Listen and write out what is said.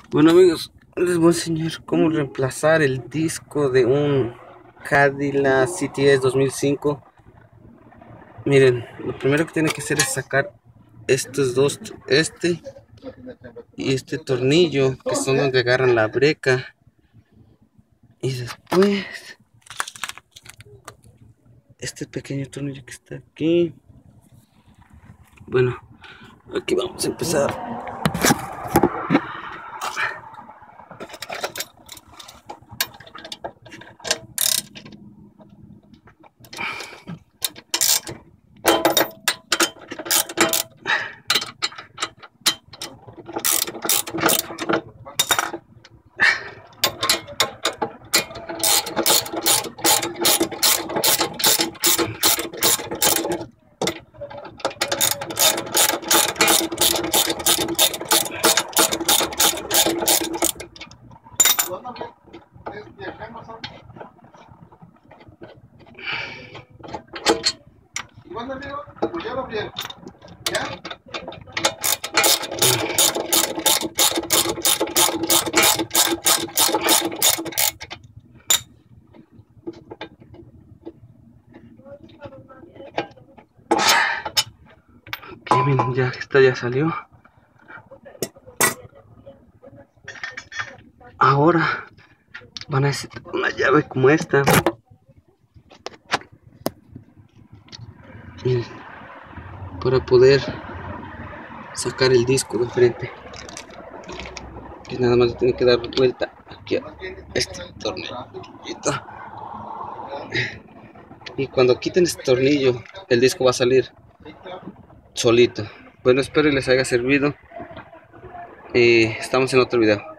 Bueno amigos, les voy a enseñar cómo reemplazar el disco de un Cadillac CTS 2005. Miren, lo primero que tienen que hacer es sacar estos dos, este y este tornillo, que son donde agarran la breca. Y después, este pequeño tornillo que está aquí. Bueno, aquí vamos a empezar. Bueno, amigo, apoyalo bien, ¿ya? Aquí miren, ya esta ya salió. Ahora van a necesitar una llave como esta. Miren, para poder sacar el disco de frente, que nada más tiene que dar vuelta aquí a este tornillito, y cuando quiten este tornillo el disco va a salir solito. Bueno, espero que les haya servido y estamos en otro video.